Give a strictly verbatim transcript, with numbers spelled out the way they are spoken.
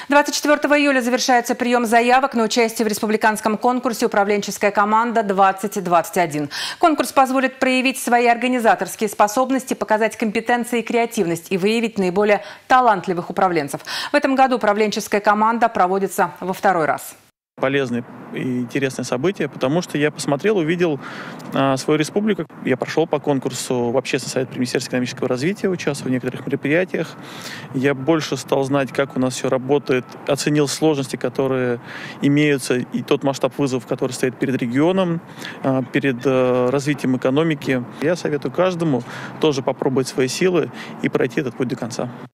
двадцать четвёртого июля завершается прием заявок на участие в республиканском конкурсе «Управленческая команда двадцать двадцать один». Конкурс позволит проявить свои организаторские способности, показать компетенции и креативность и выявить наиболее талантливых управленцев. В этом году управленческая команда проводится во второй раз. Полезное и интересное событие, потому что я посмотрел, увидел а, свою республику. Я прошел по конкурсу в Общественный совет при Министерстве экономического развития, участвовал в некоторых мероприятиях. Я больше стал знать, как у нас все работает, оценил сложности, которые имеются, и тот масштаб вызовов, который стоит перед регионом, а, перед а, развитием экономики. Я советую каждому тоже попробовать свои силы и пройти этот путь до конца.